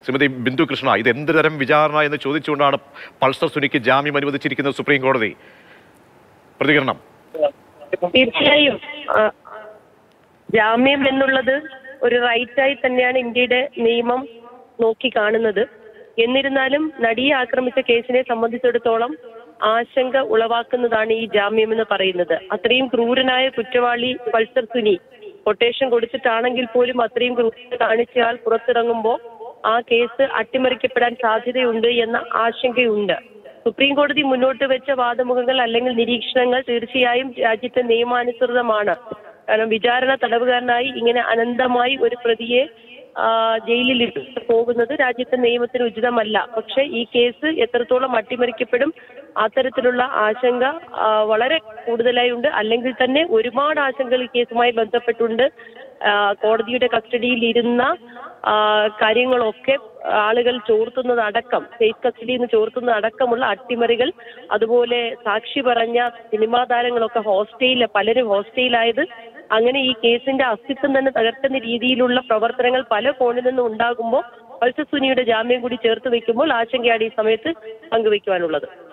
ശ്രീമതി ബിന്ദു കൃഷ്ണ, ഇത് എന്ത് തരം വിചാരണ എന്ന് ചോദിച്ചുകൊണ്ടാണ് പൾസർ സുനിക്ക് ജാമ്യം അനുവദിച്ചിരിക്കുന്നത് സുപ്രീം കോടതി? പ്രതികരണം. തീർച്ചയായും ജാമ്യം എന്നുള്ളത് ഒരു റൈറ്റായി തന്നെയാണ് ഇന്ത്യയുടെ നിയമം നോക്കി കാണുന്നത്. എന്നിരുന്നാലും നടിയെ ആക്രമിച്ച കേസിനെ സംബന്ധിച്ചിടത്തോളം ആശങ്ക ഉളവാക്കുന്നതാണ് ഈ ജാമ്യം എന്ന് പറയുന്നത്. അത്രയും ക്രൂരനായ കുറ്റവാളി പൾസർ സുനി കൊട്ടേഷൻ കൊടുത്തിട്ടാണെങ്കിൽ പോലും അത്രയും ക്രൂരത കാണിച്ചയാൾ പുറത്തിറങ്ങുമ്പോൾ ആ കേസ് അട്ടിമറിക്കപ്പെടാൻ സാധ്യതയുണ്ട് എന്ന ആശങ്കയുണ്ട്. സുപ്രീം കോടതി മുന്നോട്ട് വെച്ച വാദമുഖങ്ങൾ അല്ലെങ്കിൽ നിരീക്ഷണങ്ങൾ തീർച്ചയായും രാജ്യത്തെ നിയമാനുസൃതമാണ്. കാരണം വിചാരണ തടവുകാരനായി ഇങ്ങനെ അനന്തമായി ഒരു പ്രതിയെ ജയിലിൽ ഇട്ട് പോകുന്നത് രാജ്യത്തെ നിയമത്തിന് ഉചിതമല്ല. പക്ഷെ ഈ കേസ് എത്രത്തോളം അട്ടിമറിക്കപ്പെടും അത്തരത്തിലുള്ള ആശങ്ക വളരെ കൂടുതലായി ഉണ്ട്. അല്ലെങ്കിൽ തന്നെ ഒരുപാട് ആശങ്കകൾ ഈ കേസുമായി ബന്ധപ്പെട്ടുണ്ട്. കോടതിയുടെ കസ്റ്റഡിയിൽ ഇരുന്ന കാര്യങ്ങളൊക്കെ ആളുകൾ ചോർത്തുന്നതടക്കം, സ്റ്റേറ്റ് കസ്റ്റഡിയിൽ നിന്ന് ചോർത്തുന്നതടക്കമുള്ള അട്ടിമറികൾ, അതുപോലെ സാക്ഷി പറഞ്ഞ സിനിമാ താരങ്ങളൊക്കെ പലരും ഹോസ്റ്റയിലായത്, അങ്ങനെ ഈ കേസിന്റെ അസ്തിത്വം തന്നെ തകർക്കുന്ന രീതിയിലുള്ള പ്രവർത്തനങ്ങൾ പല കോണിൽ നിന്നും ഉണ്ടാകുമ്പോൾ പൾസർ സുനിയുടെ ജാമ്യം കൂടി ചേർത്ത് വെക്കുമ്പോൾ ആശങ്കയാണ് ഈ സമയത്ത് പങ്കുവെക്കുവാനുള്ളത്.